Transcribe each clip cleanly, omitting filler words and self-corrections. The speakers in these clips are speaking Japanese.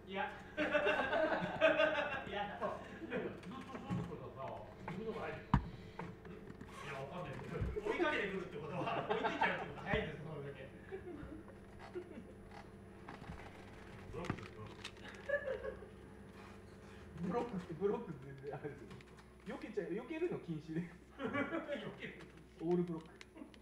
いや。いや。追いかけてくるってことは追いついちゃうってことは早いんです、そのだけ。 ブロックってあれですよ。避けるの禁止で。オールブロック。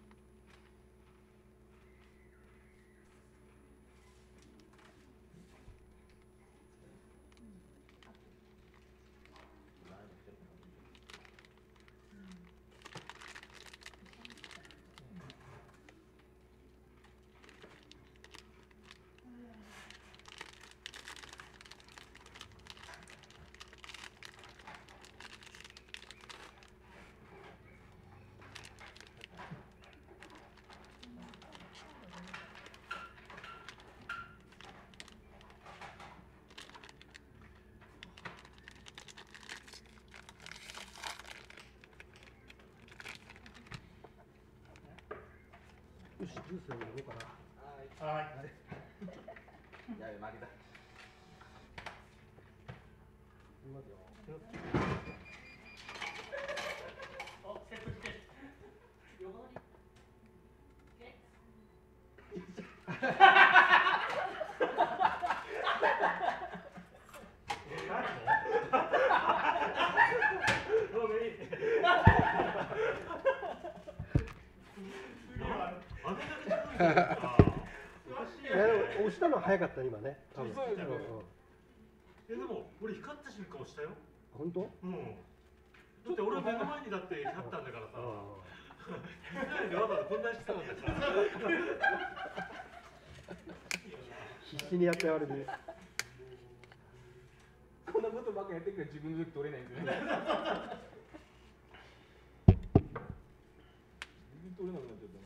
よし、ジュース飲もうかな。 はい。 やべ、負けた。 いきますよ。 お、セットして。横取り。 押したのは早かった今ね。多分。 そうですね。でも俺光った瞬間押したよ。 本当？ うん。だって俺目の前にだって光ったんだからさ。でわざわざ混乱してたんだから。 必死にやってやるで。こんなことばっかやってるから自分の時取れないんですよね。取れなくなっちゃったね。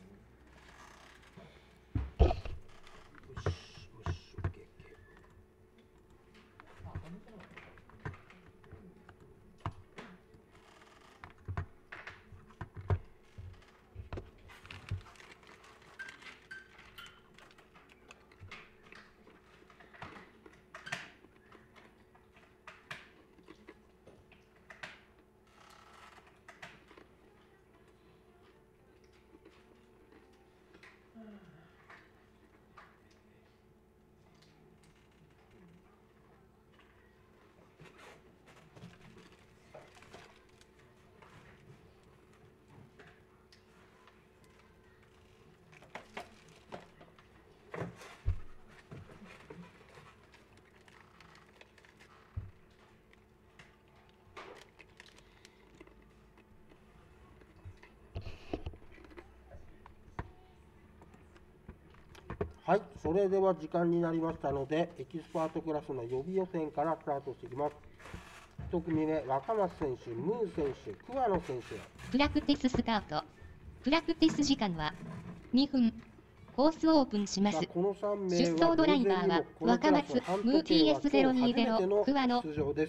はい、それでは時間になりましたので、エキスパートクラスの予備予選からスタートしていきます。1組目、若松選手、ムー選手、桑野選手。 プラクティススタート。プラクティス時間は2分。コースオープンします。 この3名出走ドライバーは若松、ムー TS020、桑野。 出場です。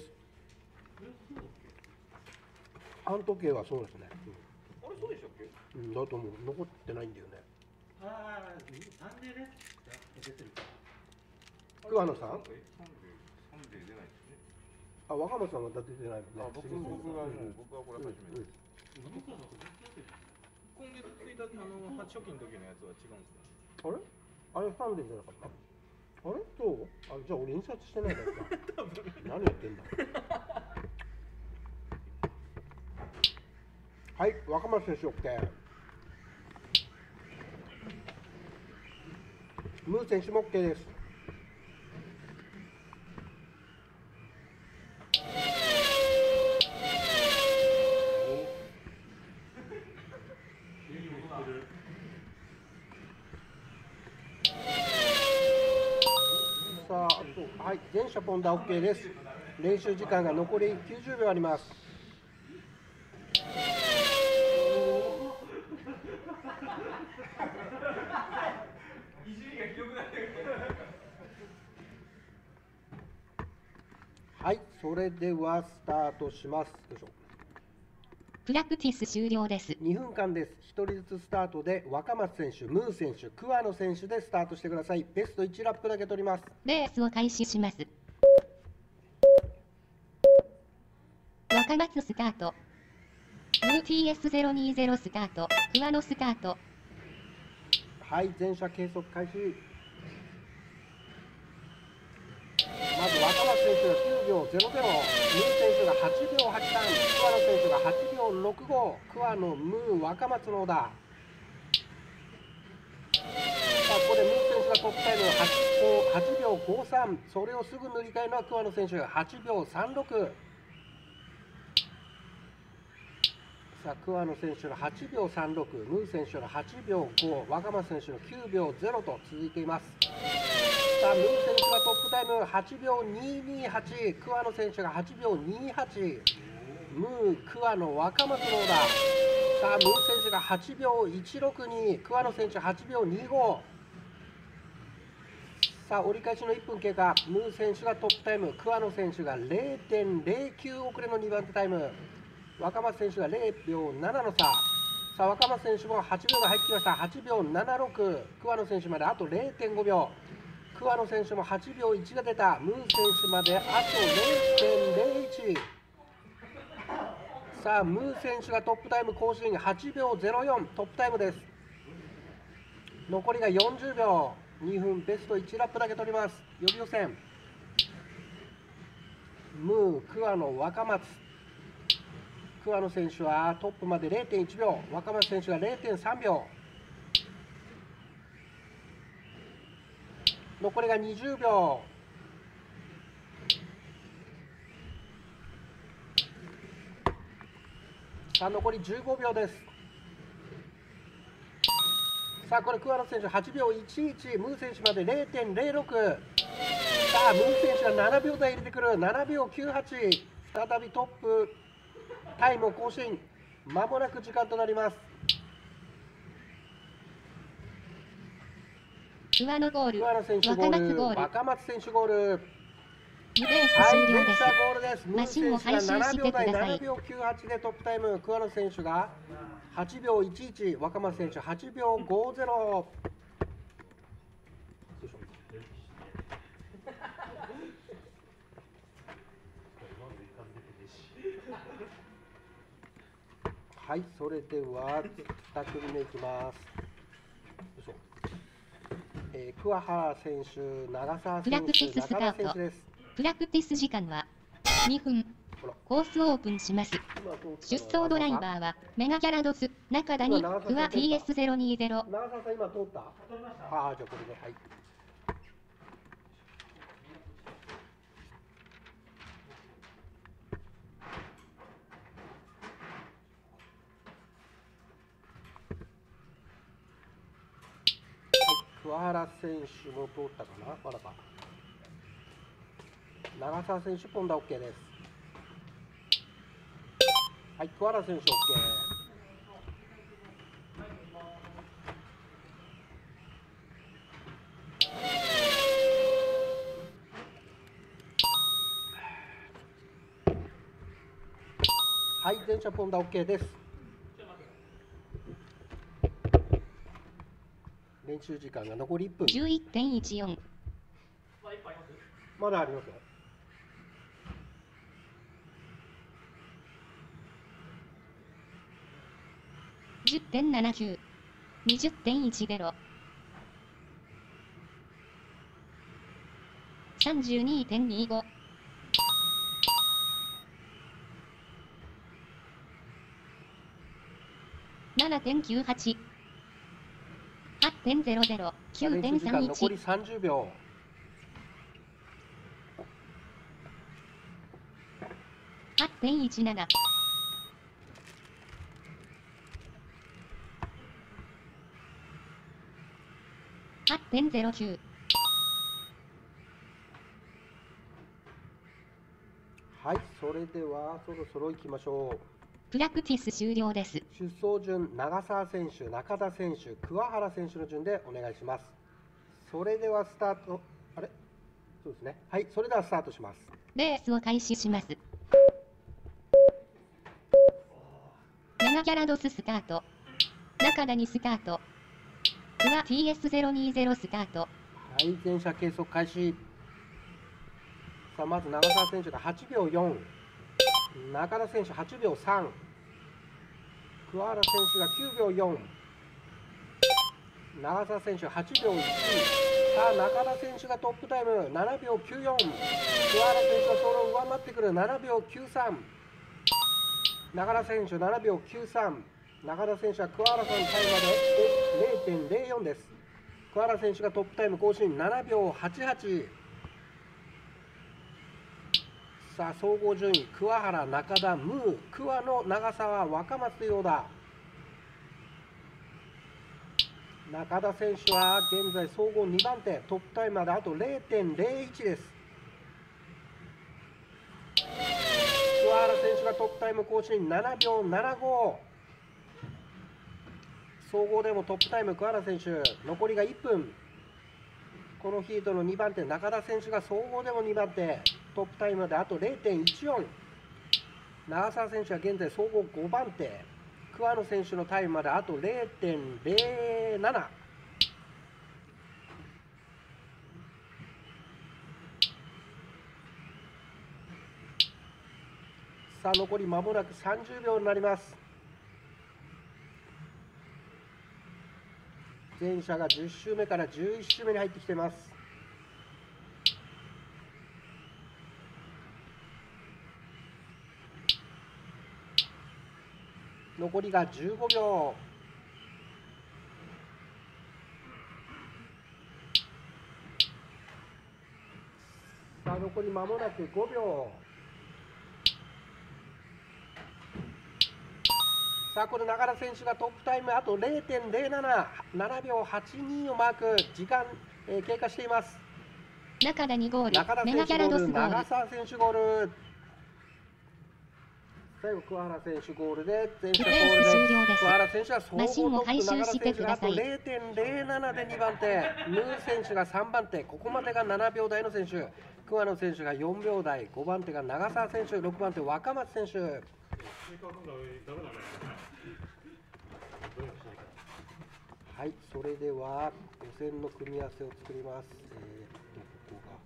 半時計はそうですね。 あれ、そうでしたっけ？ うん、だと思う。残ってないんだよね。 ああ、なんでね。出てる。 桑野さん？ サンデー出ないですね。 あ、若松さんは出てないもんね。 僕はこれ初めてです。今月1日初期の時のやつは違うんですか？ あれ？あれサンデーじゃなかった？あれ？そう？あ、じゃあ俺印刷してないからか。何やってんだ。はい、若松選手 OK。ムー選手も OK です。さあ、あと、はい、全車ポンダ OK です。練習時間が残り90秒あります。はい、それではスタートします。よいしょ。 プラクティス終了です。 2分間です。1人ずつスタートで、若松選手、ムー選手、桑野選手でスタートしてください。ベスト1ラップだけ取ります。 レースを開始します。 若松スタート。ムー TS020 スタート。桑野スタート。 はい、全車計測開始。まず若松選手が9秒00、ムー選手が8秒83、桑野選手が8秒65、桑野、ムー、若松のオーダー。さあ、ここでムー選手がトップタイム8秒53、それをすぐ塗り替えるのは桑野選手8秒36。さあ、桑野選手の8秒36、ムー選手の8秒5、若松選手の9秒0と続いています。さあ、ムー選手がトップタイム8秒228、桑野選手が8秒28、ムー、桑野、若松のオーダー。さあ、ムー選手が8秒162、桑野選手8秒25。さあ、折り返しの1分経過、ムー選手がトップタイム、桑野選手が 0.09 遅れの2番手タイム、若松選手が0秒7の差。さあ、若松選手も8秒が入ってきました。8秒76、桑野選手まであと 0.5 秒。桑野選手も8秒1が出た。ムー選手まであと 0.01。さあ、ムー選手がトップタイム更新8秒04、トップタイムです。残りが40秒。2分ベスト1ラップだけ取ります。予備予選。ムー、桑野、若松。桑野選手はトップまで 0.1 秒、若松選手が 0.3 秒。残りが20秒。さあ、残り15秒です。さあ、これ桑野選手8秒11、ムー選手まで 0.06。さあ、ムー選手が7秒台入れてくる。7秒98、再びトップタイムを更新。まもなく時間となります。 桑野ゴール。 桑野選手ゴール、 若松ゴール。 若松選手ゴール。 レースはい、 終了です。 全車ゴールです。ムマーシンを回選手が7 収してく秒台、 ださい 7。秒98でトップタイム、桑野選手が8秒11、若松選手8秒50。よいしょ。はい、それでは2組目いきます。よいしょ。桑原選手、長澤プラ選手、 クティススタ中田選ート手です。 プラクティス時間は2分。 ほらコースオープンします。出走ドライバーはメガギャラドス、中田にクワ TS020。 長澤さん、今通った？ああ、じゃあこれで、はい。桑原選手も通ったかな、まだか。長澤選手、ポンダ OK です。はい、桑原選手 OK。はい、全車ポンダ OK です。練習時間が残り1分。 11.14。 まだありますよ。 10.79。20.10。32.25。7.98。8.00。 練習時間残り 9.31。 30秒。 8.17。8.09。 はい、それではそろそろ行きましょう。 プラクティス終了です。 出走順、長澤選手、中田選手、桑原選手の順でお願いします。それではスタート、あれそうですね。はい、それではスタートします。 レースを開始します。メガギャラドススタート。中田にスタート。クワ TS020 スタート。 はい、全車計測開始。さあ、まず長澤選手が8秒4。 中田選手8秒3、桑原選手が9秒4、長澤選手8秒1、さあ中田選手がトップタイム7秒94、桑原選手がそれを上回ってくる7秒93、中田選手7秒93、中田選手は桑原さんのタイムまで 0.04 です。桑原選手がトップタイム更新7秒88。さあ総合順位、桑原、中田、ムー、桑野、長澤、若松陽だ。中田選手は現在総合2番手、トップタイムまであと 0.01 です。桑原選手がトップタイム更新7秒75。総合でもトップタイム桑原選手残りが1分。このヒートの2番手中田選手が総合でも2番手、トップタイムまであと 0.14。 長澤選手は現在総合5番手、桑野選手のタイムまであと 0.07。 さあ残り間もなく30秒になります。前者が10周目から11周目に入ってきています。残りが15秒。さあ残り間もなく5秒。さあこれ中田選手がトップタイムあと 0.07、 7秒82をマーク。時間、経過しています。 中田2ゴール、 中田メガキャラ選手ゴール、 ドスゴール。 長澤選手ゴール。最後桑原選手ゴールで前者ゴールレース終了でです桑原選手は総合マシンをトップ、 回収中田して選手があとください。 0.07 で2番手、ムー選手が3番手、ここまでが7秒台の選手、桑野選手が4秒台、5番手が長澤選手、6番手若松選手。 追加分がダメだね。どうにかしないか。 はい、それでは予選の組み合わせを作ります。ここが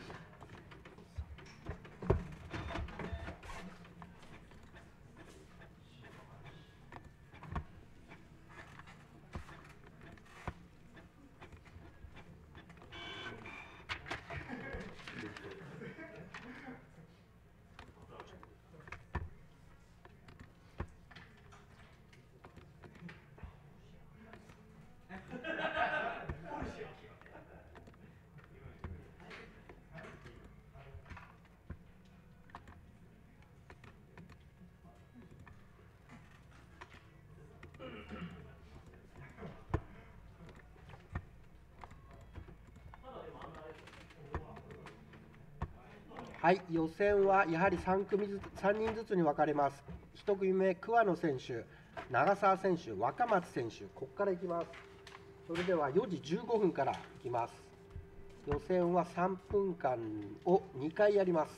はい、予選はやはり3人ずつに分かれます。1組目、桑野選手、長澤選手、若松選手、ここからいきます。それでは4時15分からいきます。予選は3分間を2回やります。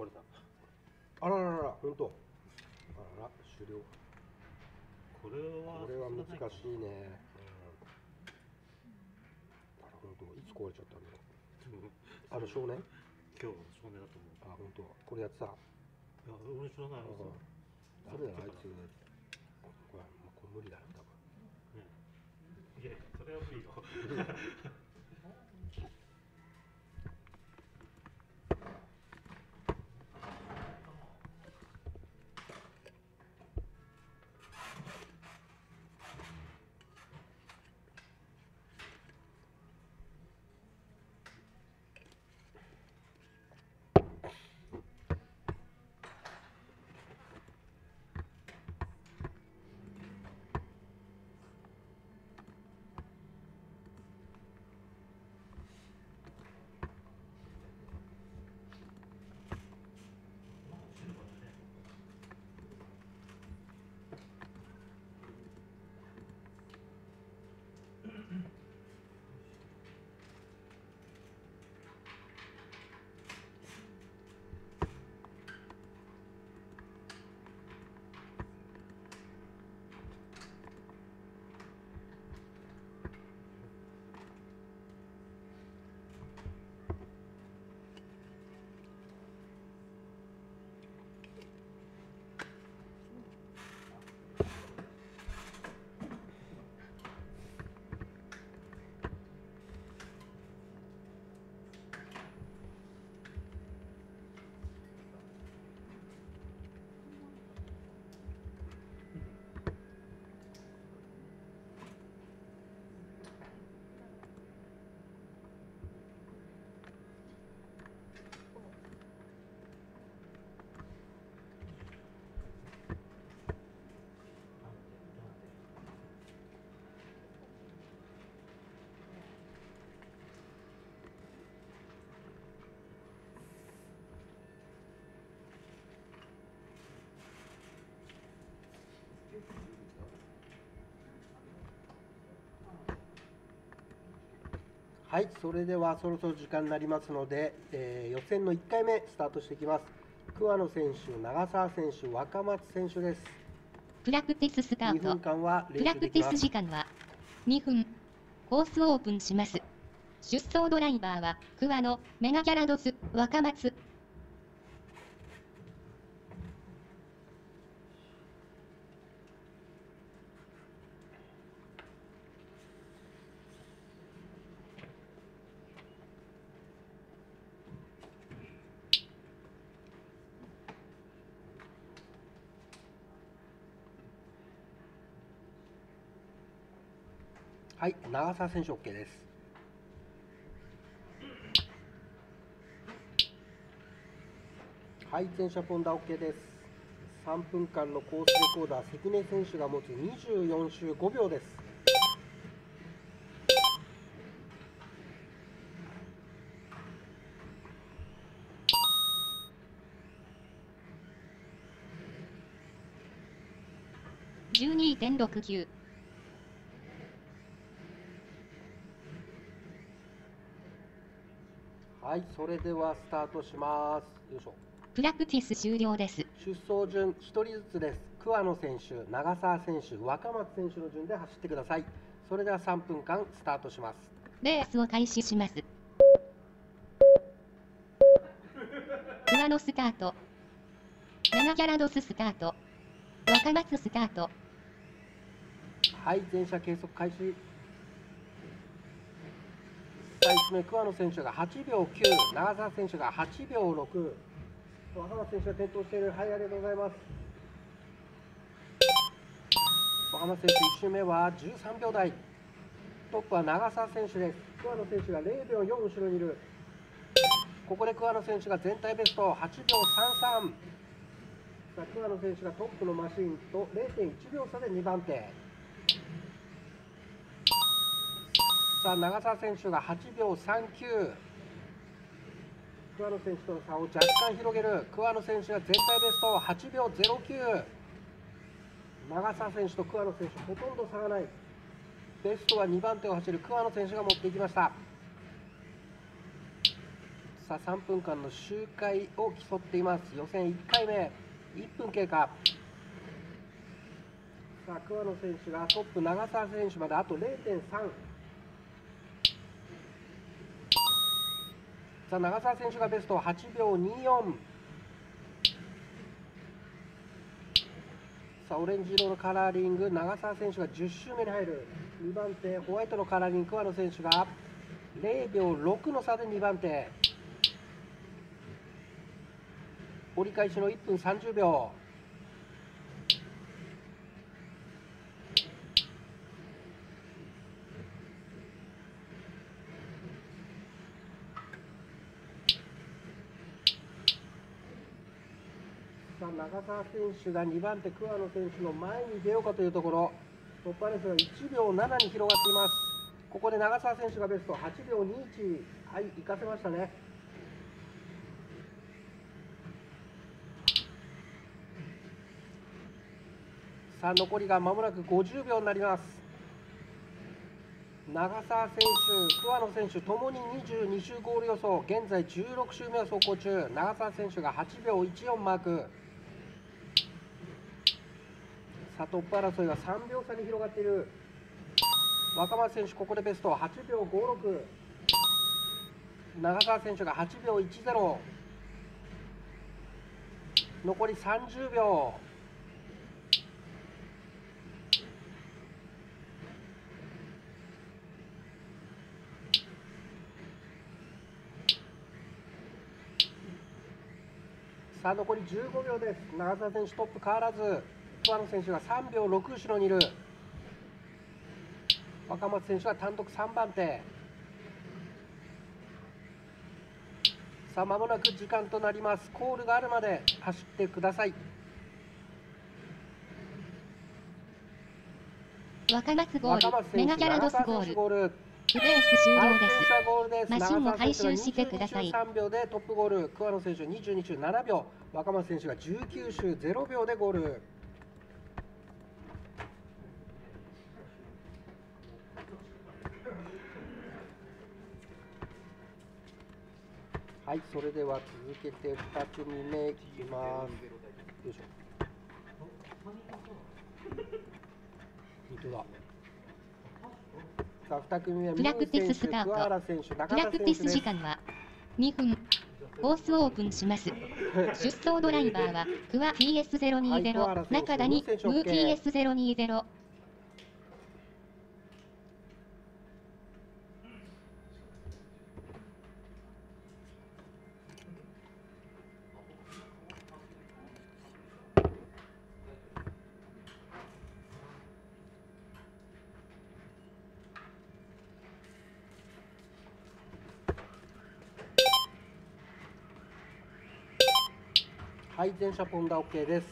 壊れた。あらららら、本当。あらら、終了。 これは難しいね。あら、本当。いつ壊れちゃったんだろう。少年？ 今日の少年だと思う。 あ、本当。これやってた。 いや、俺知らない。 それならあいつ、これ無理だな、多分。 いや、それは無理よ。 はい、それではそろそろ時間になりますので、予選の1回目スタートしていきます。桑野選手、長澤選手、若松選手です。 プラクティススター 2分ト。 間はプラク練習できます。 ティス時間は2分。コースオープンします。出走ドライバーは桑野、メガギャラドス、若松。 はい、長澤選手 OK です。はい、全車ポンダ OK です。3分間のコースレコーダー、関根選手が持つ24周5秒です。 12.69。 はい、それではスタートします。よいしょ。 プラクティス終了です。 出走順1人ずつです。桑野選手、長澤選手、若松選手の順で走ってください。それでは3分間スタートします。 レースを開始します。桑野スタート。メガギャラドススタート。若松スタート。 はい、全車計測開始。第1名、桑野選手が8秒9、長澤選手が8秒6、若松選手が転倒している。はい、ありがとうございます。若松選手、1周目は13秒台。トップは長澤選手です。桑野選手が0秒4後ろにいる。ここで桑野選手が全体ベスト8秒33。さあ、桑野選手がトップのマシンと 0.1 秒差で2番手。さあ、長澤選手が8秒39。桑野選手との差を若干広げる。桑野選手が全体ベスト8秒09。長澤選手と桑野選手、ほとんど差がない。ベストは2番手を走る桑野選手が持っていきました。ささあ3分間の周回を競っています。予選1回目1分経過。さあ桑野選手がトップ、長澤選手まであと 0.3。 さあ長澤選手がベスト8秒24。さあオレンジ色のカラーリング、長澤選手が10周目に入る。2番手ホワイトのカラーリング、桑野選手が0秒6の差で2番手。折り返しの1分30秒。さあ長澤選手が2番手桑野選手の前に出ようかというところ。突破レースが1秒7に広がっています。ここで長澤選手がベスト8秒21。はい、行かせましたね。さあ残りが間もなく50秒になります。長澤選手、桑野選手ともに22周ゴール予想。現在16周目を走行中。長澤選手が8秒14マーク。さあトップ争いが3秒差に広がっている。若松選手ここでベスト8秒56。長澤選手が8秒10。残り30秒。さあ残り15秒です。長澤選手トップ変わらず。桑野選手が3秒6後ろにいる。若松選手は単独3番手。さあ間もなく時間となります。コールがあるまで走ってください。 若松ゴール、メガキャラドスゴール、 ゴール。 レース終了ではい、 す。 ゴールです。 マシンを回収してください。 長澤選手が22周3秒でトップゴール。桑野選手22周7秒。若松選手が19周0秒でゴール。はい、それでは続けて2組目いきます。よいしょ。本当だ。さあ2組目はプラクティススタート桑原選手、中プラ田選手クティスです。 時間は2分。コースオープンします。出走ドライバーはクワ TS020、中田にムー TS020。 はい、全車ポンダ OK です。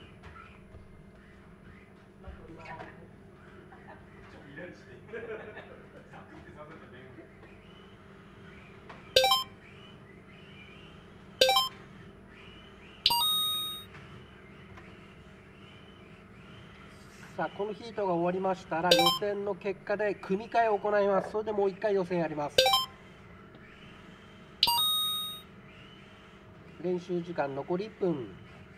さあこのヒートが終わりましたら予選の結果で組み替えを行います。それでもう1回予選やります。練習時間残り1分。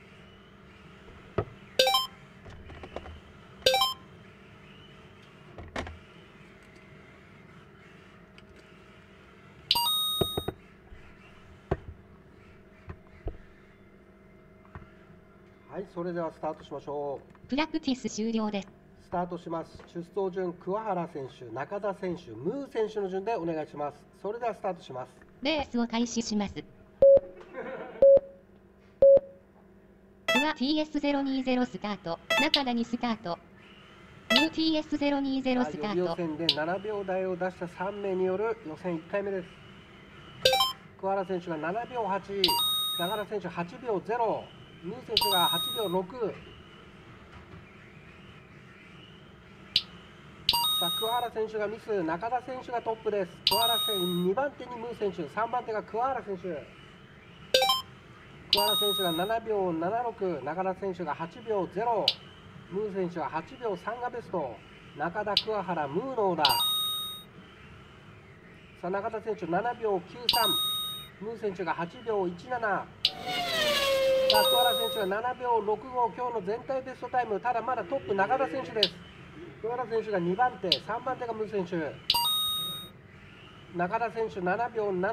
はい、それではスタートしましょう。 プラクティス終了です。 スタートします。出走順、桑原選手、中田選手、ムー選手の順でお願いします。それではスタートします。 レースを開始します。クワ TS020 スタート、中田にスタート。ムー TS020 スタ予備予ート。 選で7秒台を出した3名による予選1回目です。桑原選手が7秒8、中田選手8秒0、ムー選手が8秒6。さあ桑原選手がミス、中田選手がトップです。桑原選手2番手にムー選手、3番手が桑原選手。桑原選手が7秒76、中田選手が8秒0、ムー選手が8秒3がベスト。中田、桑原、ムーのオーダー。さあ中田選手7秒93、 ムー選手が8秒17。さあ桑原選手が7秒65、今日の全体ベストタイム。ただまだトップ中田選手です。桑原選手が2番手、3番手がムー選手。中田選手7秒79。1分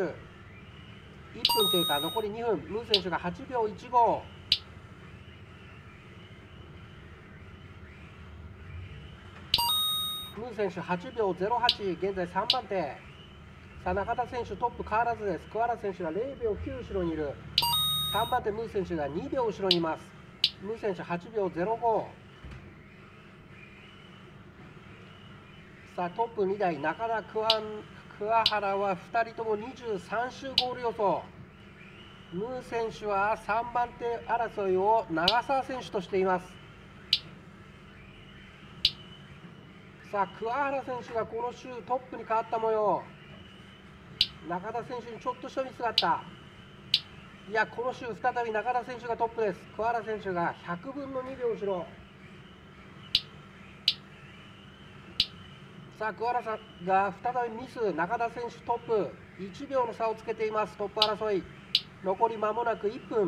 経過、残り2分。ムー選手が8秒15。ムー選手8秒08、現在3番手。さあ中田選手トップ変わらずです。桑原選手が0秒9後ろにいる。3番手ムー選手が2秒後ろにいます。ムー選手8秒05。さあトップ2台、中田、桑原は2人とも23周ゴール予想。ムー選手は3番手争いを長澤選手としています。さあ桑原選手がこの週トップに変わった模様。中田選手にちょっとしたミスがあった。いや、この週再び中田選手がトップです。桑原選手が100分の2秒後ろ。さあ桑原さんが再びミス。中田選手トップ、1秒の差をつけています。トップ争い残り間もなく1分。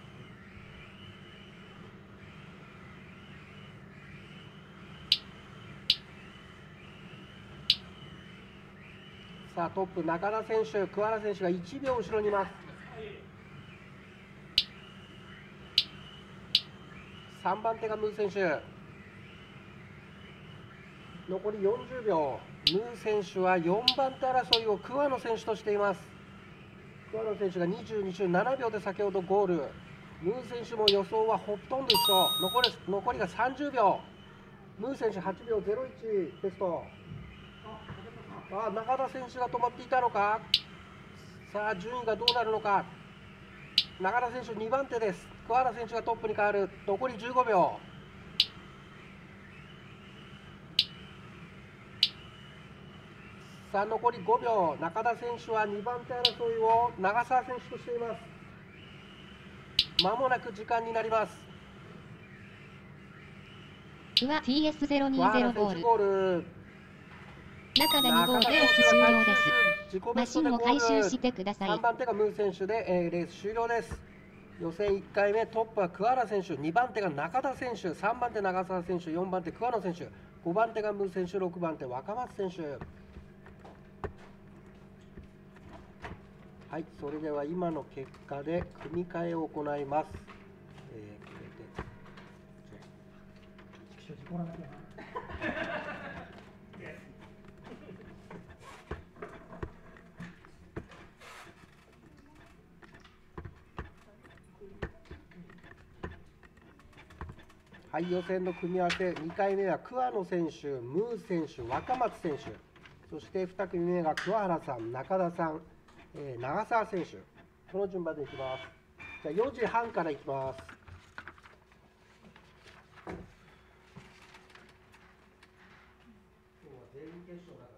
さあトップ中田選手、桑原選手が1秒後ろにいます。3番手がムー選手、残り40秒。ムー選手は4番手争いを桑野選手としています。桑野選手が22周7秒で先ほどゴール。ムー選手も予想はほとんど一緒。残りが30秒。ムー選手8秒01ベスト。中田選手が止まっていたのか。さあ順位がどうなるのか。中田選手2番手です。桑原選手がトップに変わる。残り15秒。さあ残り5秒。中田選手は2番手争いを長澤選手としています。まもなく時間になります。 クワ TS020 桑原ゴール。 選手ゴール。 中田2号レース終了です。マシンを回収してください。 3番手がムー選手で、レース終了です。予選1回目トップは桑原選手、2番手が中田選手、3番手長澤選手、4番手桑野選手、5番手がムー選手、6番手若松選手。はい、それでは今の結果で組み替えを行います。はい、予選の組み合わせ、2回目は桑野選手、ムー選手、若松選手、そして2組目が桑原さん、中田さん、長澤選手、この順番でいきます。じゃあ4時半からいきます。今日は全員決勝だから。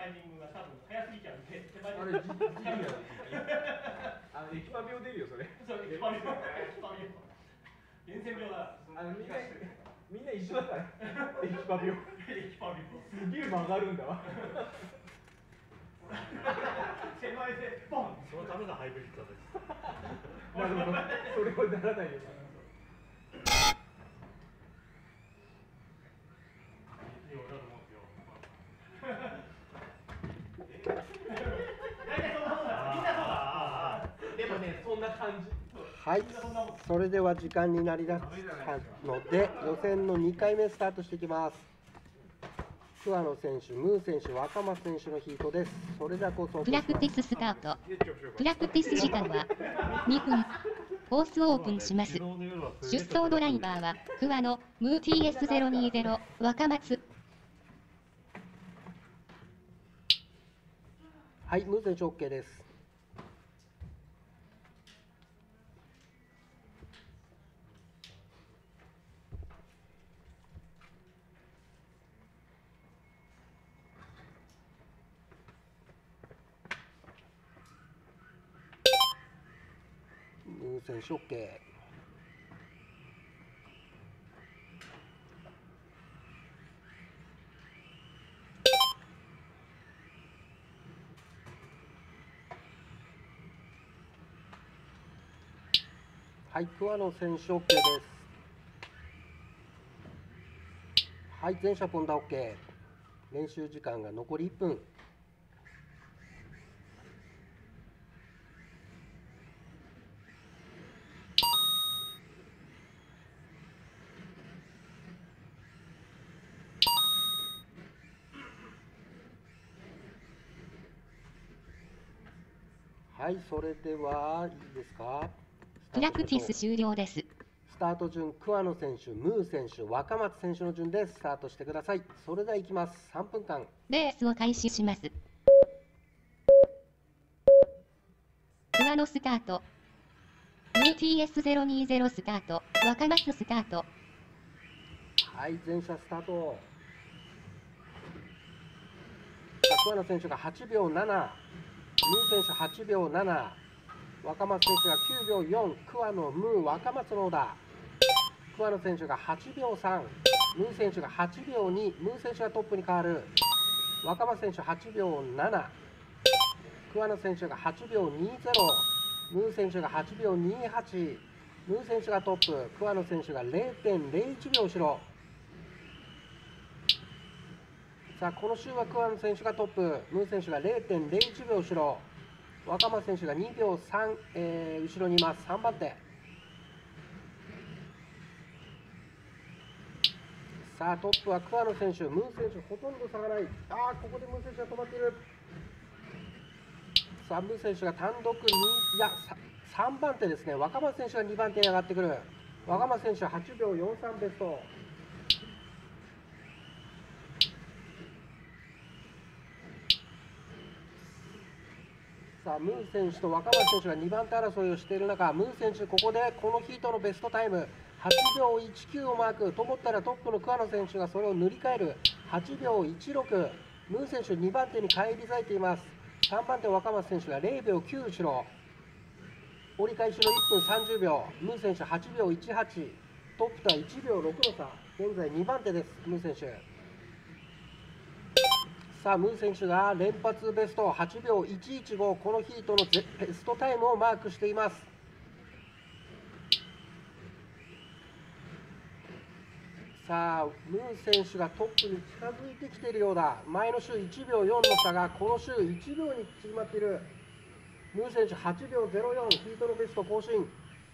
タイミングが多分早すぎちゃうんで、手前あれ時期やエキパ病出るよそれ。 そうエキパビオ、伝染病だ。 みんな一緒だからエキパ病。 エキパビオ。 すげえ曲がるんだわ。 手前でボン。 そのためのハイブリッドです。 なるほど。それはならないよ。でもね、そんな感じ。 はい、それでは時間になりだしたので、予選の2回目スタートしていきます。桑野選手、ムー選手、若松選手のヒートです。それではコースをプラクティススタート。プラクティス時間は2分。コースオープンします。出走ドライバーは桑野、ムー TS020、若松。 はい、ムー選手 OK です。ムー選手 OK。はい、桑野選手 OK です。はい、全車ポンダ OK。練習時間が残り1分。はい、それではいいですか。 プラクティス終了です。 スタート順、桑野選手、ムー選手、若松選手の順でスタートしてください。それではいきます。3分間。 レースを開始します。桑野スタート。ムー TS020 スタート。若松スタート。 はい、全車スタート。桑野選手が8秒7、ムー選手8秒7、若松選手が9秒4、桑野、ムー、若松のオーダー。桑野選手が8秒3、ムー選手が8秒2、ムー選手がトップに変わる。若松選手8秒7、桑野選手が8秒20、ムー選手が8秒28、ムー選手がトップ、桑野選手が 0.01 秒後ろ。さあ、この週は桑野選手がトップ、ムー選手が 0.01 秒後ろ、若松選手が2秒3、後ろにいます。3番手。さあ、トップは桑野選手、ムー選手ほとんど差がない。ここでムー選手が止まっている。さあ、ムー選手が単独2、3番手ですね。若松選手が2番手に上がってくる。若松選手は8秒43ベスト。さあ、ムー選手と若松選手が2番手争いをしている中、ムー選手、ここでこのヒートのベストタイム、8秒19をマークと思ったらトップの桑野選手がそれを塗り替える、8秒16、ムー選手2番手に返り咲いています。3番手若松選手が0秒9後ろ、折り返しの1分30秒、ムー選手8秒18、トップとは1秒6の差、現在2番手です、ムー選手。さあ、ムー選手が連発ベスト8秒115、このヒートのベストタイムをマークしています。さあ、ムー選手がトップに近づいてきているようだ。前の週1秒4の差がこの週1秒に縮まっている。ムー選手8秒04、ヒートのベスト更新。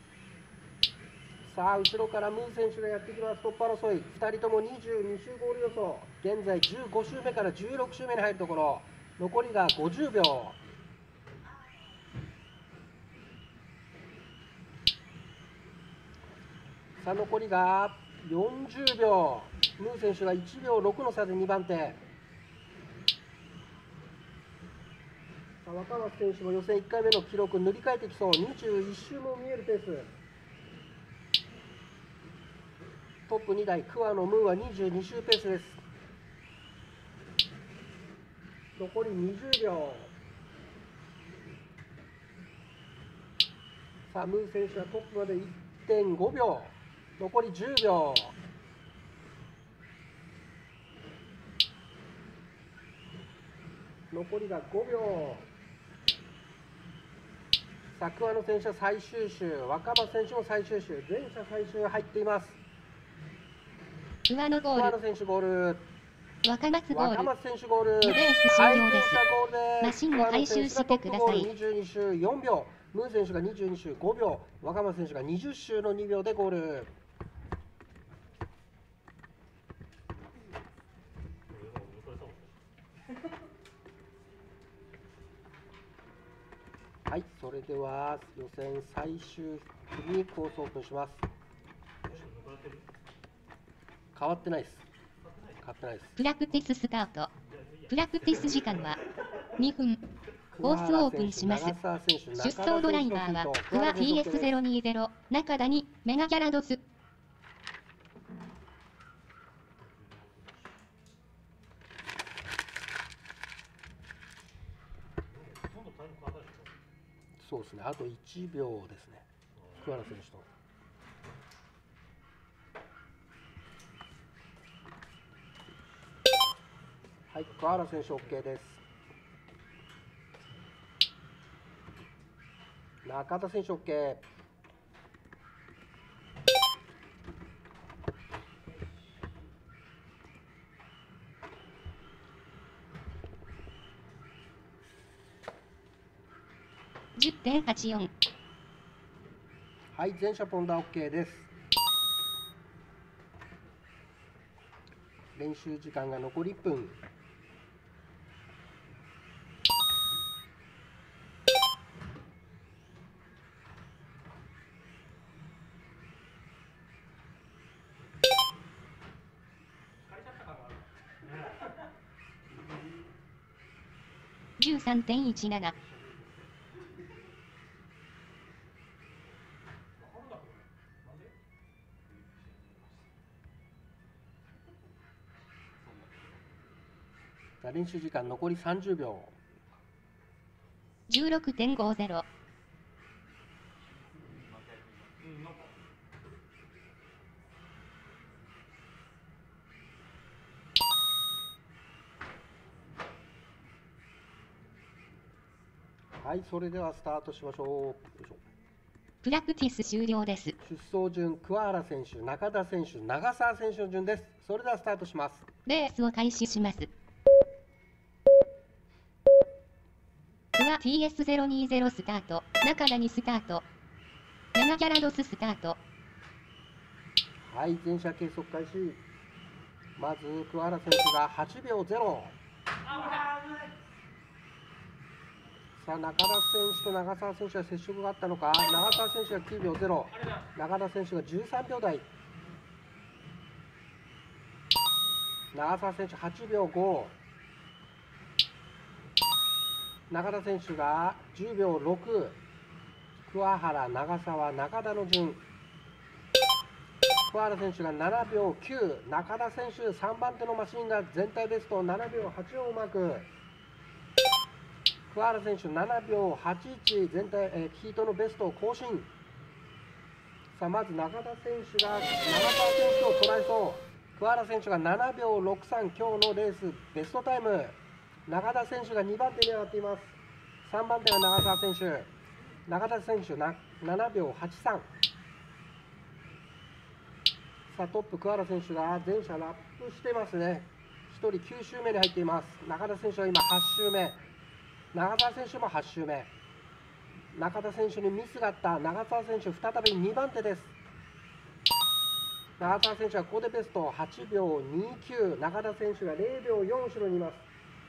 さあ、後ろからムー選手がやってきます。トップ争い、2人とも22周ゴール予想。現在15周目から16周目に入るところ、残りが50秒。さあ、残りが40秒。ムー選手が1秒6の差で2番手。さあ、若松選手も予選1回目の記録塗り替えてきそう。21周も見えるペース。トップ2台、桑野、ムーは22周ペースです。 残り20秒。さあムー選手はトップまで 1.5 秒。残り10秒。残りが5秒。さあ桑野選手は最終周、若間選手も最終周、全車最終入っています。 桑野ゴール、 桑野選手ゴール、 若松ゴール、 若松選手ゴール、 レース終了です。 はい、 マシンを回収してください。 22周4秒、ムー選手が22周5秒、若松選手が20周の2秒でゴール。はい、それでは予選最終組にコースオープンします。変わってないです。変わってないです。 プラクティススタート。プラクティス時間は2分。コースオープンします。出走ドライバーはクワ TS020、中田にメガギャラドス。 そうですね、あと1秒ですね、桑原選手と。はい、桑原選手 OK です。中田選手 OK。 10.84。 はい、全車ポンダ OK です。練習時間が残り1分。 13.17。 練習時間残り30秒。 16.50。 はい、それではスタートしましょう。よいしょ。 プラクティス終了です。 出走順、桑原選手、中田選手、長澤選手の順です。それではスタートします。 レースを開始します。クワ TS020 スタート、中田にスタート、メガギャラドススタート。 はい、全車計測開始。まず桑原選手が8秒0。さあ中田選手と長澤選手は接触があったのか。長澤選手が9秒0、中田選手が13秒台。長澤選手8秒5、中田選手が10秒6。桑原、長澤、中田の順。桑原選手が7秒9、中田選手3番手のマシンが全体ベスト7秒84をマーク。桑原選手7秒81、全体、ヒートのベストを更新。さあまず中田選手が長澤選手を捉えそう。桑原選手が7秒63、今日のレースベストタイム。中田選手が2番手に上がっています。3番手が長澤選手、中田選手7秒83。さあトップ桑原選手が全車ラップしてますね。1人9周目に入っています。中田選手は今8周目、長澤選手も8周目。中田選手にミスがあった長澤選手、再び2番手です。長澤選手はここでベスト8秒29、中田選手が0秒4後ろにいます。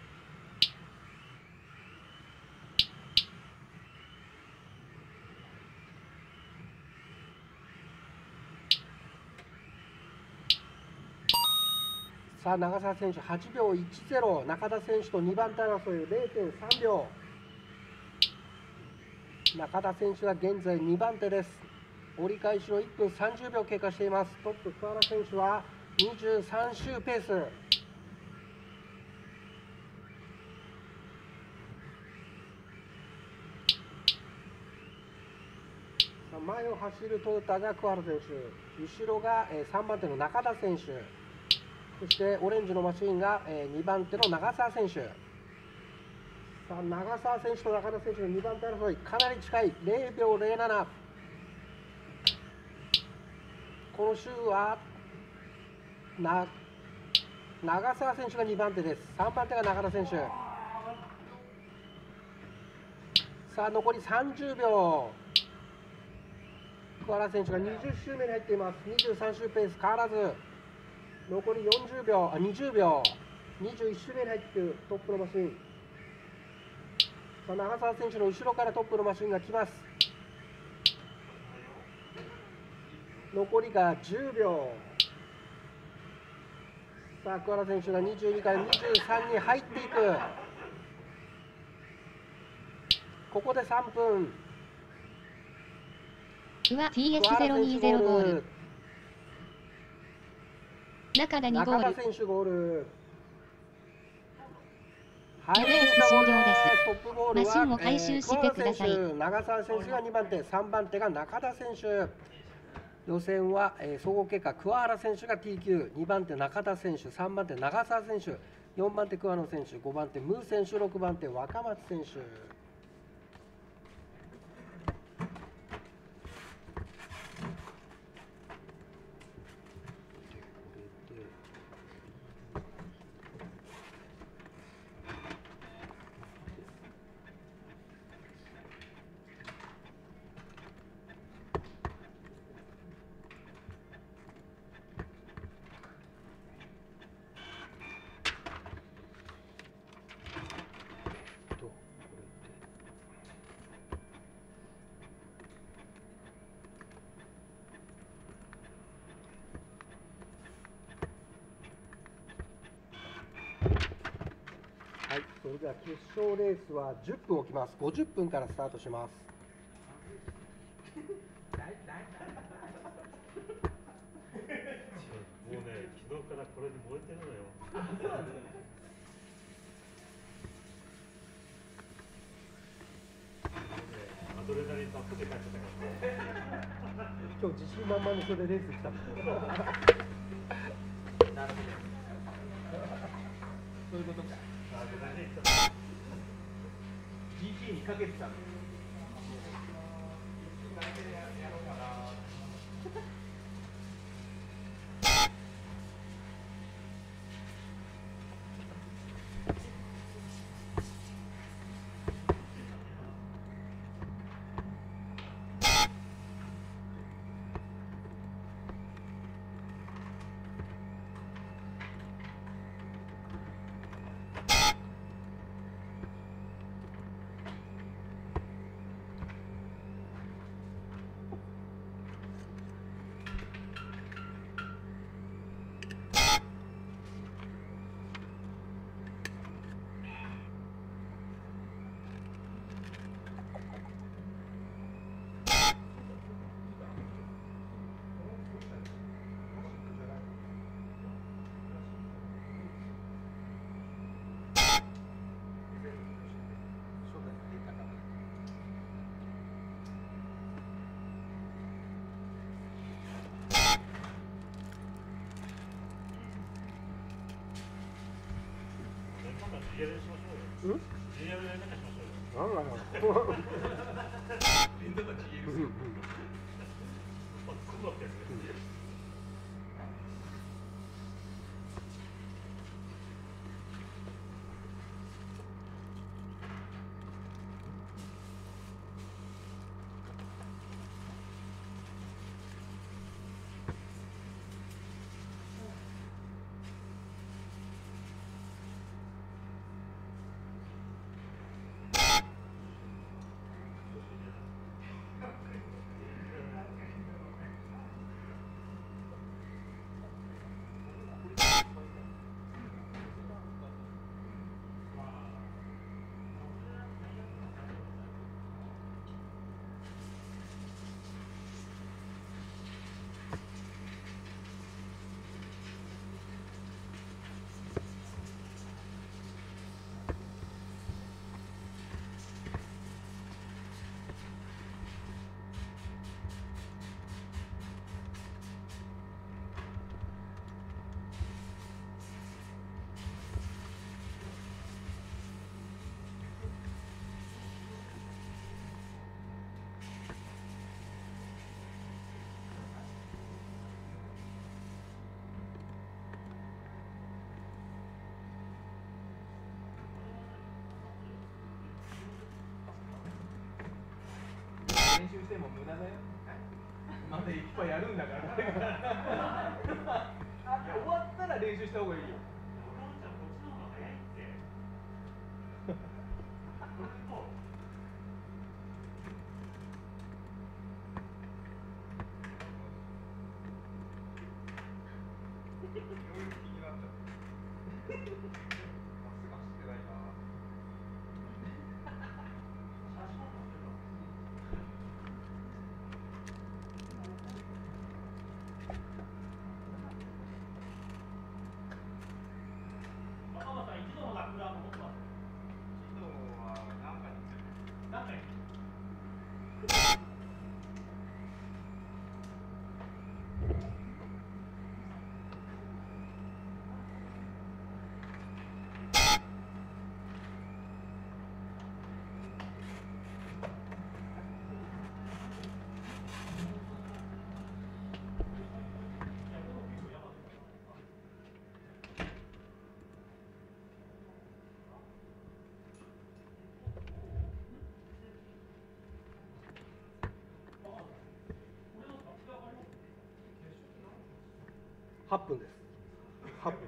さあ長澤選手8秒10、中田選手と2番手争い 0.3 秒。中田選手が現在2番手です。折り返しの1分30秒経過しています。トップ桑原選手は23周ペース。 前を走るトヨタが桑原選手、後ろが3番手の中田選手、そしてオレンジのマシンが2番手の長澤選手。さあ長澤選手と中田選手の2番手争い、かなり近い、0秒07。この週は長澤選手が2番手です。3番手が中田選手。さあ残り30秒。桑原選手が20周目に入っています。23周ペース変わらず。残り40秒、20秒。21周目に入っているトップのマシン。さあ長澤選手の後ろからトップのマシンが来ます。残りが10秒。さあ桑原選手が22から23に入っていく。ここで3分。 クワ TS020 ゴール。中田2ゴール。 中田選手ゴール。 レース終了です。 トップゴールはマシンを回収してください。 長澤選手が2番手、3番手が中田選手。予選は、総合結果、桑原選手が TQ、2番手中田選手、3番手長澤選手、4番手桑野選手、5番手ムー選手、6番手若松選手。はい、それでは決勝レースは10分置きます。50分からスタートします。 もうね、昨日からこれで燃えてるのよ。アドレナリンたっぷり帰ってたからね。 今日自信満々にそれでレース来たんですよ。 なるほど。そういうことか。 アドレナリンちょっと GT にかけてたの。 GL にしましょうよ。 うん？ GL やり方しましょうよ。 なんだろう。 みんなが GL する。 そうだったよね。 練習しても無駄だよ。まだいっぱいやるんだから。終わったら練習した方がいいよ。 8分です。8分。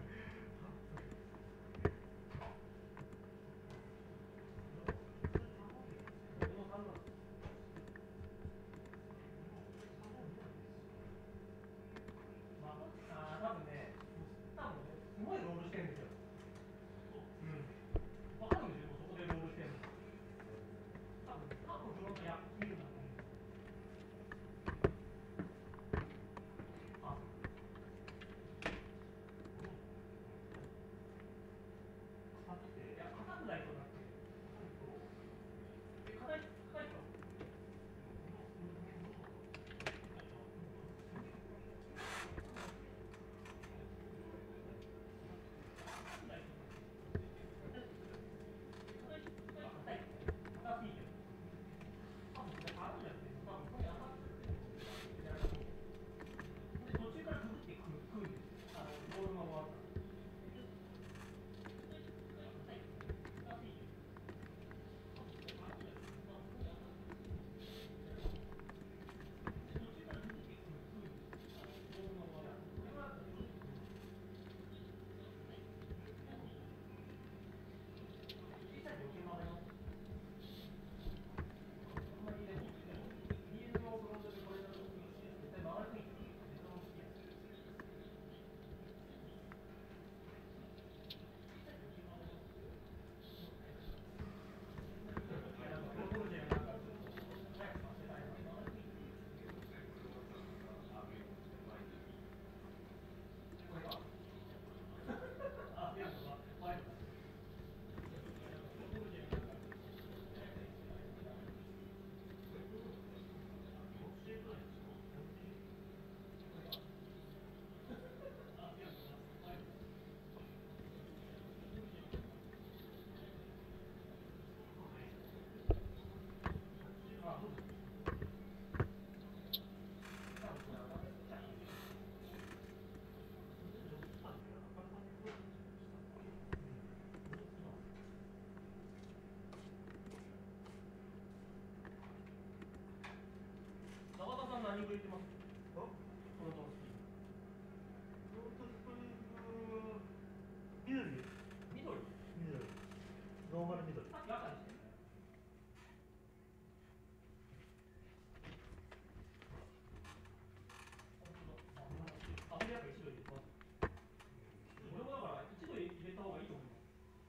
何部行ってます？トロントスプリング。トロントスプリング緑。ノーマル緑。赤ですね。あ、それやっぱ一度入れてます。これもだから一度入れた方がいいと思います。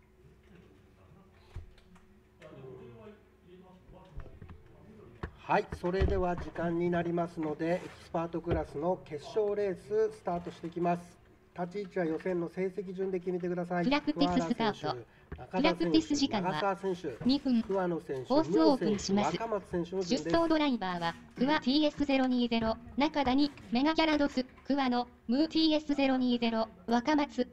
いやでも俺は入れてます。 はい、それでは時間になりますので、エキスパートクラスの決勝レーススタートしていきます。立ち位置は予選の成績順で決めてください。 プラクティススタート。プラクティス時間は2分。コースオープンします。出走ドライバーはクワ TS020、中谷、メガギャラドス、クワのムー TS020、若松。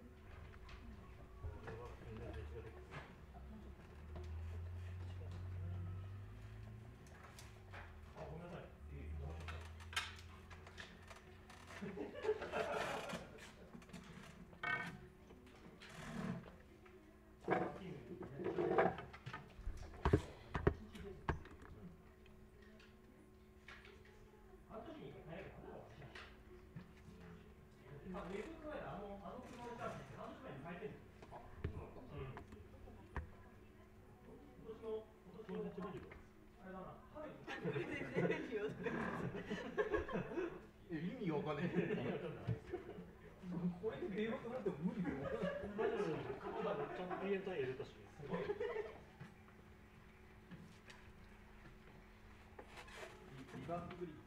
意味わかんない。これで出ようと思っても無理よ。 ちゃんと入れたい入れたし。 リバースグリッド。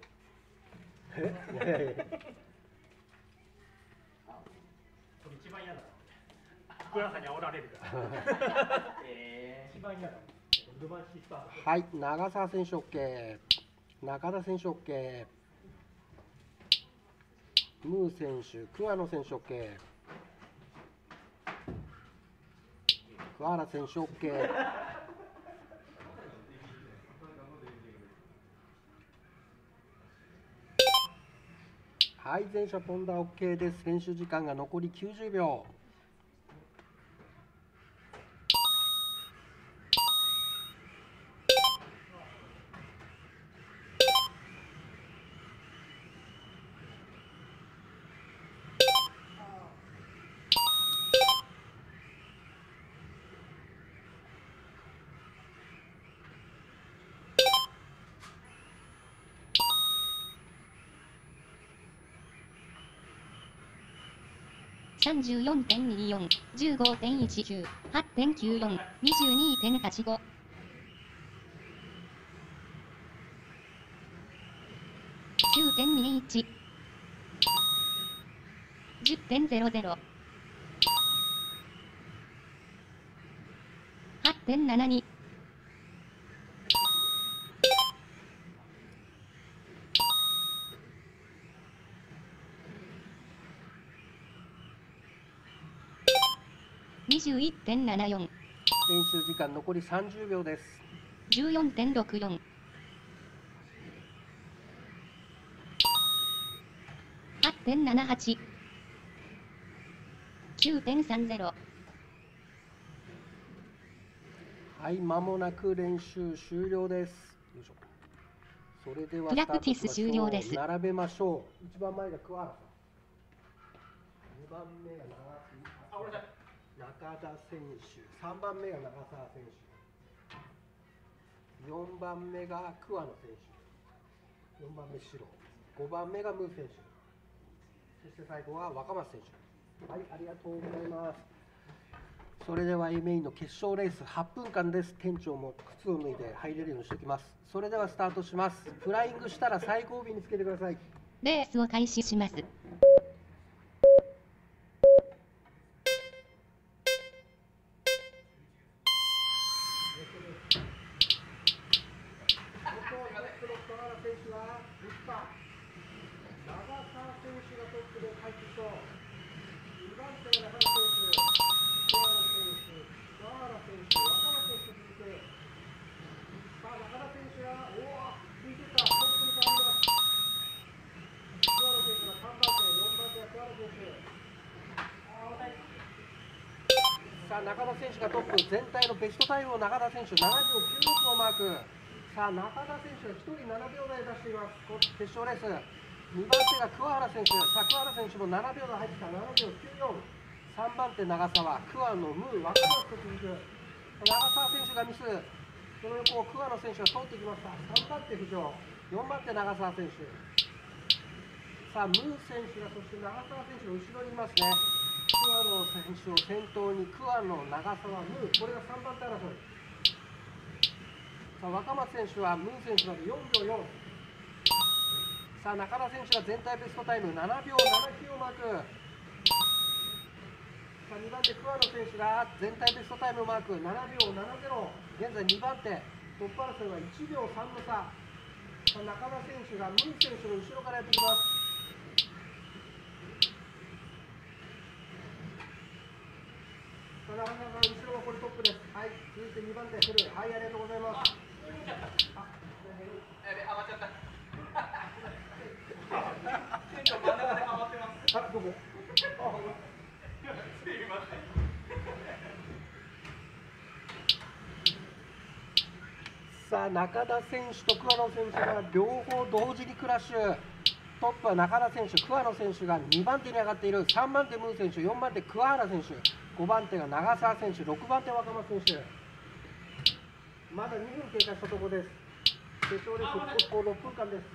一番嫌だ。福原さんに煽られるから。一番嫌だ。ルバンシスタート。 はい、長澤選手 OK、中田選手 OK、ムー選手、桑野選手 OK、桑原選手 OK。はい、全車飛んだ OK です。練習時間が残り90秒。 34.24、15.19、8.94、22.85。9.21、10.00、8.72。21.74、 練習時間残り30秒です。 14.64、8.78、9.30。 はい、間もなく練習終了です。よいしょ。それではプラクティス終了です。 並べましょう。一番前が桑原さん。2番目が中田選手、3番目が長澤選手、4番目が桑野選手、4番目白、5番目がムー選手、そして最後は若松選手。はい、ありがとうございます。それでは A メインの決勝レース8分間です。店長も靴を脱いで入れるようにしておきます。それではスタートします。フライングしたら最後尾につけてください。 レースを開始します。 中田選手がトップ、全体のベストタイムを中田選手7秒96をマーク。さあ中田選手が1人7秒台出しています。決勝レース2番手が桑原選手、さあ桑原選手も7秒台入ってきた、7秒94。3番手長澤、桑野、ムー、若松と続く。長澤選手がミス、その横を桑野選手が通ってきました。3番手浮上、4番手長澤選手、さあムー選手が、そして長澤選手の後ろにいますね。桑野選手を先頭に桑野、長澤、ムー、これが3番手争い。さあ若松選手はムー選手まで4秒4。さあ中田選手が全体ベストタイム7秒79をマーク。さあ2番手桑野選手が全体ベストタイムをマーク7秒70。現在2番手トップ争いは1秒3の差。さあ中田選手がムー選手の後ろからやってきます。中田さんの後ろはこれトップです。はい、続いて2番手フル。はい、ありがとうございます。 余っちゃった。店長真ん中で余ってます。 あ、どこ？ すいません。 さあ中田選手と桑野選手が両方同時にクラッシュ。 トップは中田選手、桑野選手が2番手に上がっている。3番手ムー選手、4番手桑原選手、5番手が長澤選手、6番手若松選手。まだ2分経過したところです。決勝レース6分間です。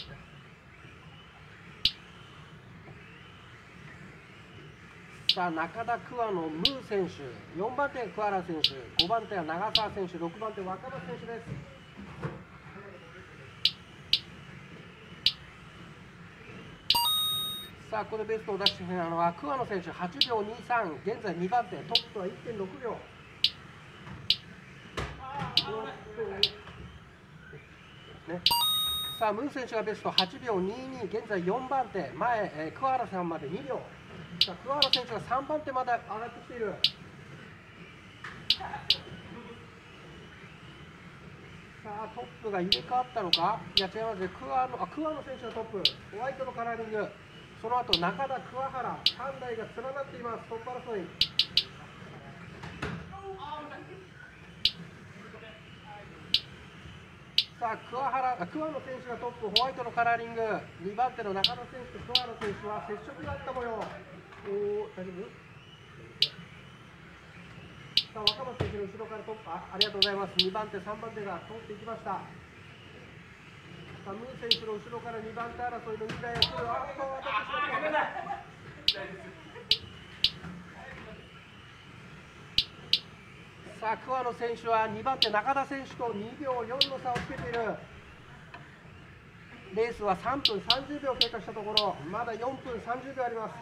さあ、中田、桑野、ムー選手、4番手が桑原選手、5番手は長澤選手、6番手若松選手です。さあ、ここでベストを出しているのは桑野選手、8秒23、現在2番手、トップは 1.6 秒。ね、さあ、ムー選手がベスト8秒22、現在4番手、前、桑原さんまで2秒。さあ、桑原選手が3番手まで上がってきている。さあ、トップが入れ替わったのか。いや、違いますね。桑野選手がトップ、ホワイトのカラーリング、その後中田、桑原、3台が連なっています。トップ争い。さあ、桑野選手がトップ、ホワイトのカラーリング、2番手の中田選手と桑原選手は接触があった模様。大丈夫？さあ、若松選手の後ろからトップ、ありがとうございます。2番手、3番手が通っていきました。さあ、ムー選手の後ろから2番手争いの2台を来る。当たってしまった。さあ、桑野選手は2番手中田選手と2秒4の差をつけている。レースは3分30秒経過したところ、まだ4分30秒あります。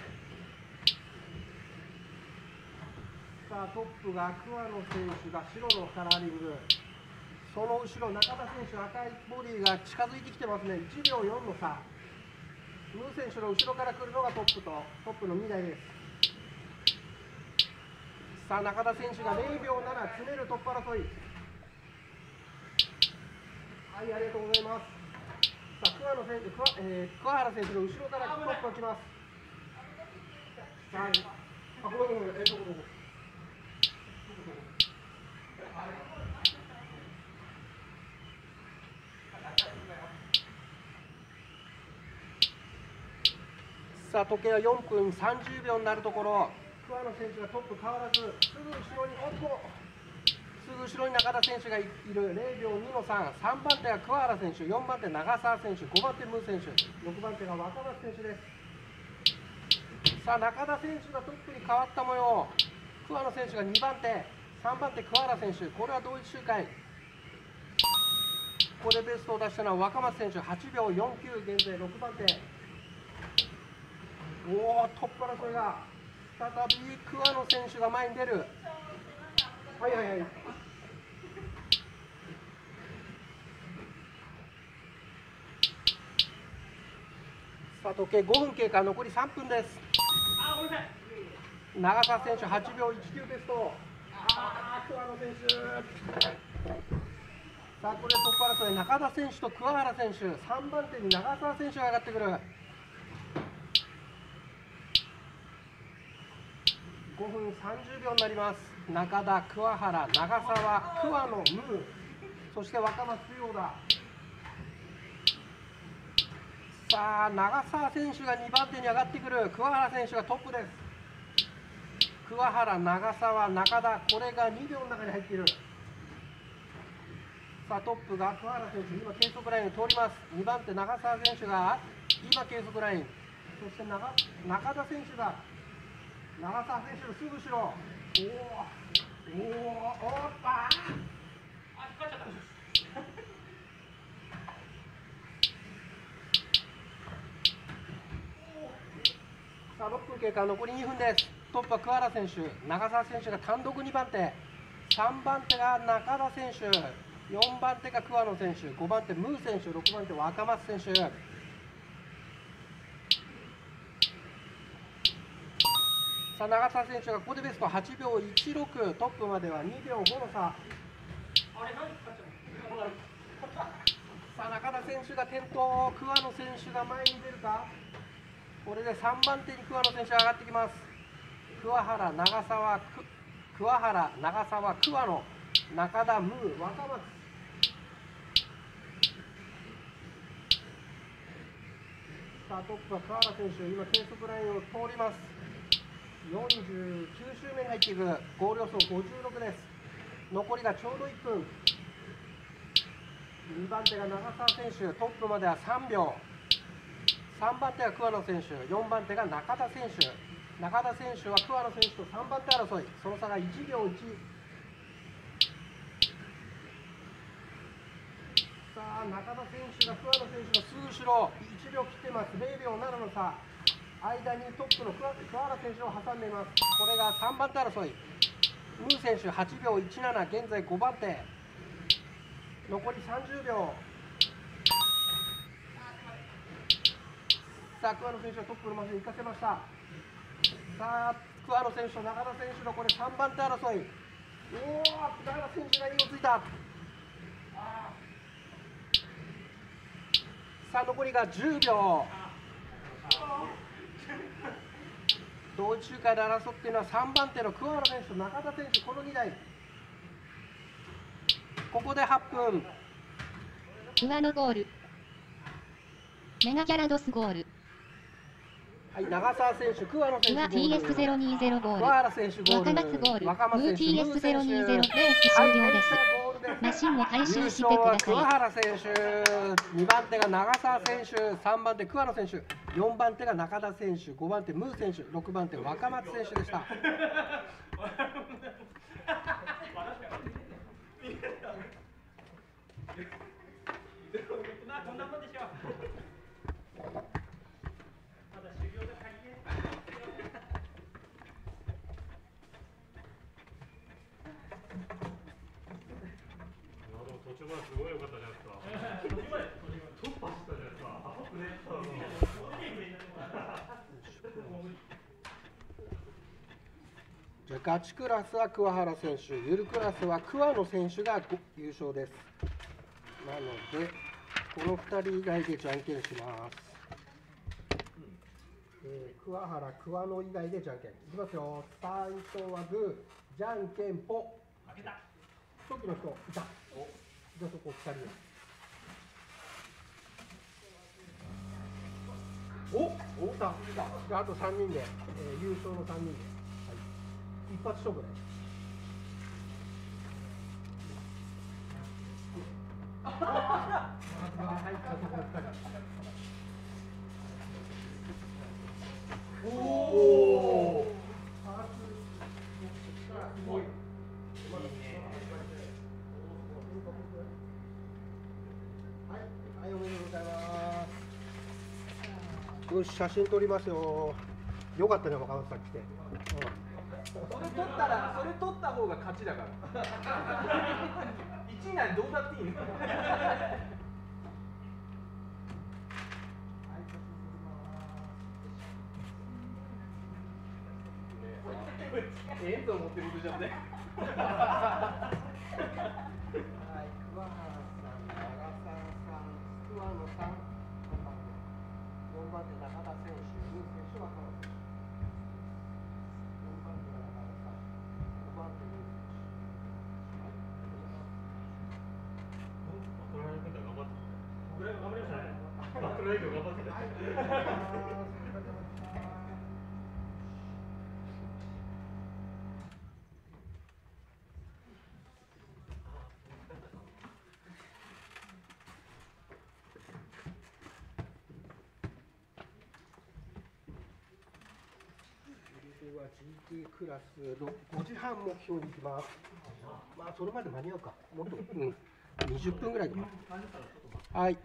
さあ、トップが桑野選手が白のカラーリング、その後ろ中田選手赤いボディが近づいてきてますね。1秒4の差。ムー選手の後ろから来るのがトップの2台です。さあ、中田選手が0秒7詰めるトップ争い。はい、ありがとうございます。さあ、桑原選手の後ろからトップが来ます。さあ、ごめん。さあ、時計は4分30秒になるところ、桑野選手がトップ変わらず、すぐ後ろに中田選手がいる。0秒2の3、3番手が桑原選手、4番手長澤選手、5番手ムー選手、6番手が若松選手です。さあ、中田選手がトップに変わった模様。桑野選手が2番手、3番手桑原選手、これは同一周回。ここでベストを出したのは若松選手、8秒49、現在6番手。トップ争いが再び桑野選手が前に出る。はい。さあ、時計5分経過、残り3分です。長澤選手8秒19ベスト。桑野選手。さあ、これトップ争い、中田選手と桑原選手、3番手に長澤選手が上がってくる。5分30秒になります。中田、桑原、長澤、桑野、ムー、そして若松優だ。さあ、長澤選手が2番手に上がってくる。桑原選手がトップです。桑原、長澤、中田、これが2秒の中に入っている。さあ、トップが桑原選手、今計測ラインを通ります。2番手長澤選手が今計測ライン、そして中田選手が長澤選手のすぐ後ろ。さあ、6分経過、残り2分です。トップは桑原選手、長澤選手が単独2番手、3番手が中田選手、4番手が桑野選手、5番手ムー選手、6番手若松選手。さあ、長澤選手がここでベスト8秒16、トップまでは2秒5の差。さあ、中田選手が転倒、桑野選手が前に出るか。これで3番手に桑野選手が上がってきます。桑原、長澤、桑野、中田、ムー、若松。 さあトップは桑原選手、今計測ラインを通ります。49周目に入っていく。ゴール予想56です。残りがちょうど1分。2番手が長澤選手、トップまでは3秒。3番手は桑野選手、4番手が中田選手。中田選手は桑野選手と3番手争い、その差が1秒1。さあ中田選手が桑野選手のすぐ後ろ、1秒切ってます。0秒7の差。間にトップの桑原選手を挟んでいます。これが3番手争い。ムー選手8秒17、現在5番手。残り30秒。さあ桑野選手はトップのマシンに行かせました。さあ桑野選手と中田選手のこれ3番手争い。おお、中田選手が2をついた。さあ残りが10秒。同一周回で争っているのは3番手の桑原選手と中田選手、この2台。ここで8分。 桑野ゴール。メガギャラドスゴール。 はい、長澤選手、桑野選手ゴール。 TS020 ゴール。 桑原選手ゴール。 若松ゴール。 若松選手。 TS020 レース終了です。マシンを回収してください。 桑原選手、2番手が長澤選手、3番手桑野選手、4番手が中田選手、5番手ムー選手、6番手若松選手でした。 こんなもんでしょ。まだ修行が足りねえ。 途中まですごい良かったじゃないですか。途中まで突破したじゃないですか。 じゃあガチクラスは桑原選手、ゆるクラスは桑野選手が優勝です。なのでこの2人以外でじゃんけんします。桑原、桑野以外でじゃんけんいきますよ。最初はグー、じゃんけんぽ。 負けた。 初期の人いた。じゃあそこ2人で。おった。じゃああと3人で、優勝の3人で、はい、一発勝負で。おお。すごい。はい、おめでとうございます。よし、写真撮りますよ。よかったね、若松さん来て。 それ取った方が勝ちだから1位なんてどうだっていいのええと思ってることじゃんねはい、桑原さん、長澤さん、桑野さん、4番手、中田選手、ムー選手、若松選手。4番手が中田さん、5番手、ムー選手。 マクライ君頑張って。 僕ら頑張りましたね。 マクライ君頑張ってね。 は GT クラス5時半目標に行きます。まあそれまで間に合うか。もっと、20分ぐらいかな。はい。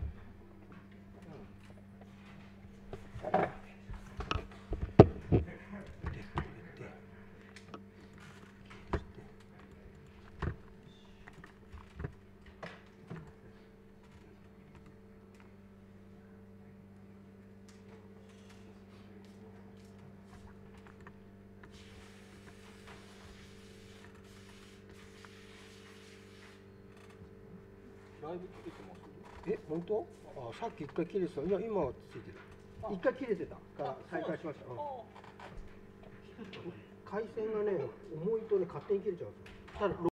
だいぶつけてます。 本当？あ、さっき一回切れてた。いや、今はついてる。一回切れてたから再開しました。回線がね、重いとね、勝手に切れちゃうんですよ。ただ